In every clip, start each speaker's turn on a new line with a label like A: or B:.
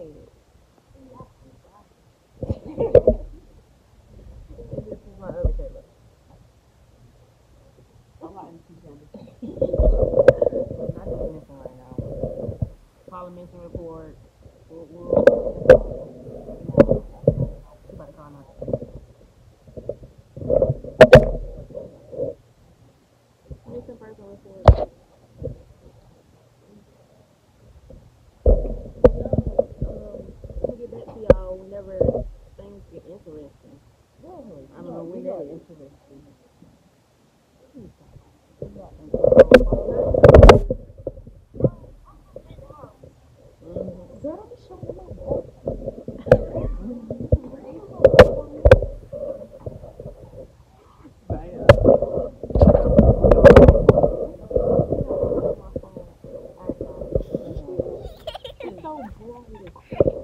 A: This is my other Kayla.
B: I'm not into candy.
A: I'm not doing this one right now. Parliamentary report. About to call my missing person report. We'll get back to y'all whenever things get interesting. I don't know when that is.
B: Interesting. Girl, don't be showing my boy.
A: It's so bright.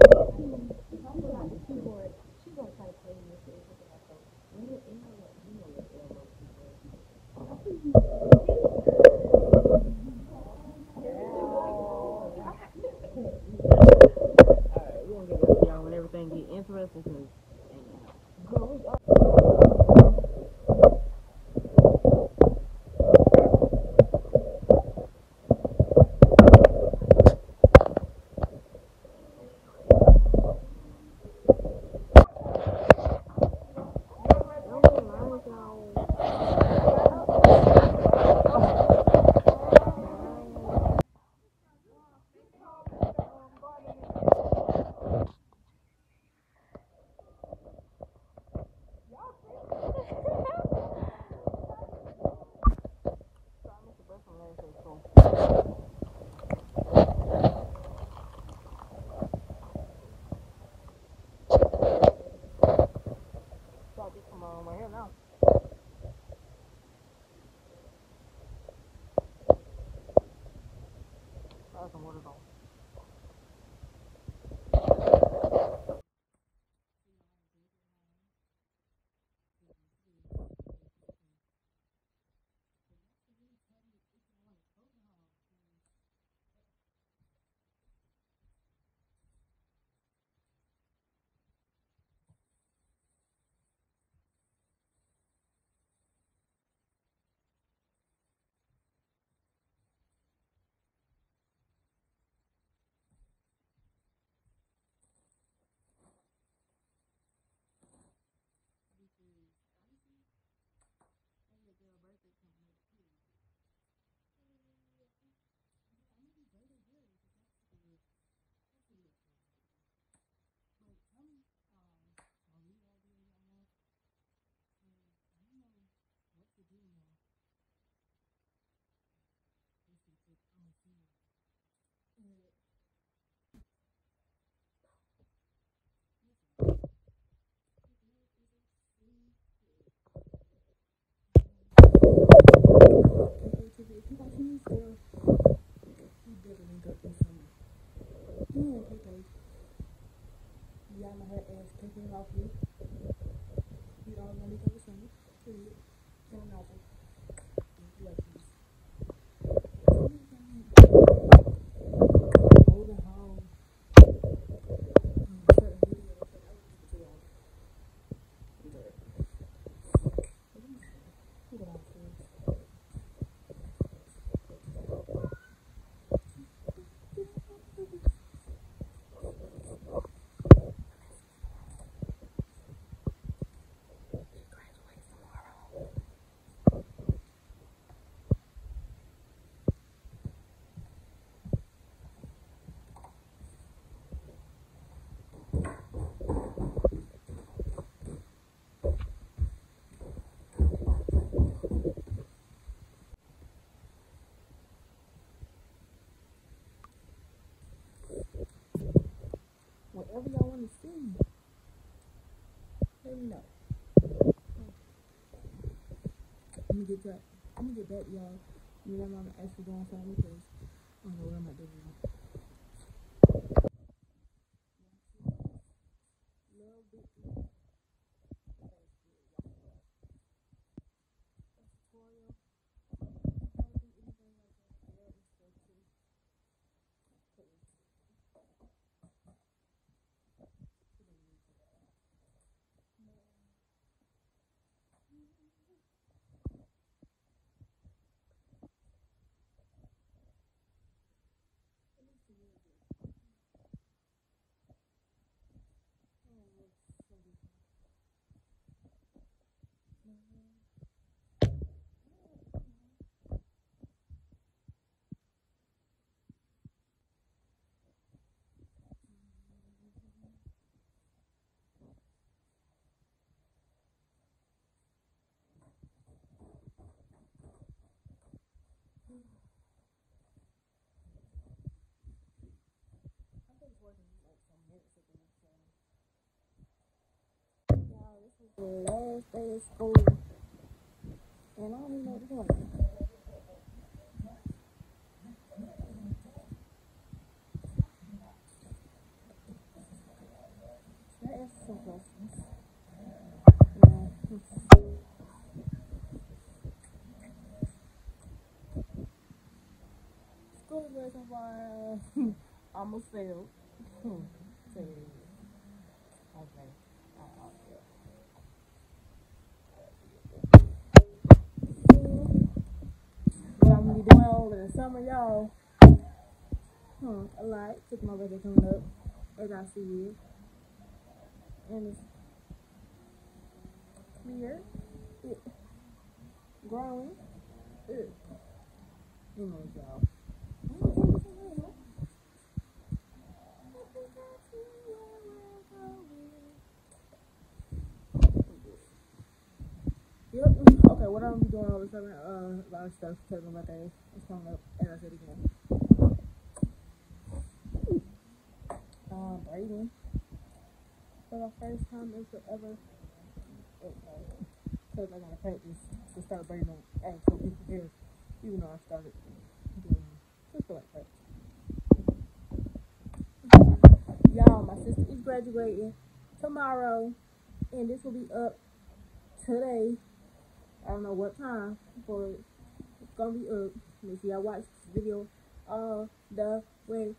A: Alright, we're gonna get back to y'all when everything get interesting. Come on, right here now. Some water on.
B: Y'all know her ass taking off you. You all know me over summer. Period. Tell nothing. Holding home. Certain videos that I was too long. Good. Look at all this. Whatever y'all want to see, let me know. I'm gonna get back, y'all. You know I'm actually going somewhere because I don't know what I'm gonna do. Love Victory. Tutorial. Last day of school. And I don't even know what to do. Should I ask some questions? Yeah. School is good so far. Almost failed. So, okay. What I'm gonna be doing over the summer, y'all. A lot. Took my birthday coming up, as I see it. And it's clear. Growing. Anyways, y'all. Yep. Okay, what I'm gonna be doing over the summer, a lot of stuff because my birthday is coming up, as I said again. Braiding. For the first time in forever. Because I gotta practice to start braiding on actual people's hair, even though I started doing just like practice. Y'all, my sister is graduating tomorrow, and this will be up today. I don't know what time, but it's gonna be up. Make sure y'all watch this video all the way.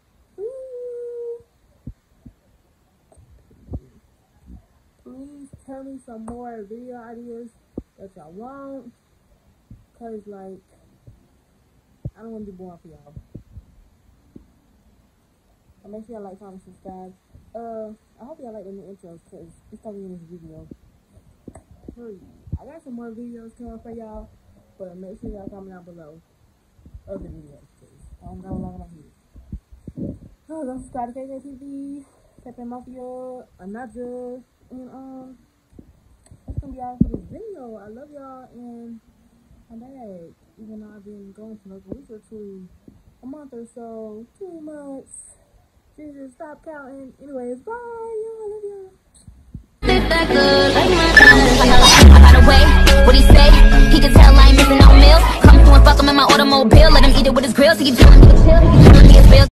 B: Please tell me some more video ideas that y'all want, cause like I don't want to be boring for y'all. So make sure y'all like, comment, subscribe. I hope y'all like the new intros, cause it's gonna be in this video. I got some more videos coming for y'all, but make sure y'all comment down below other videos, please. I don't know how long I'm here. Don't subscribe to KKTV, Pepe Mafia, Another, and that's gonna be all for this video. I love y'all, and I'm back. Even though I've been going for like a week or two, a month or so, 2 months. Jesus, stop counting. Anyways, bye. Y'all, I love y'all.
C: What he say? He can tell I ain't missing no meals. Come through and fuck him in my automobile. Let him eat it with his grills. He keep telling me to chill. He keep telling me it's bills.